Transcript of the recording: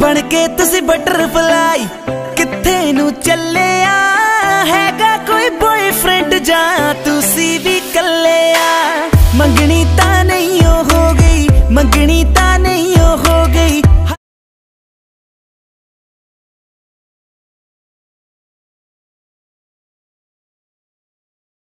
बन के तुसी बटरफ्लाई किथे नू चले आ।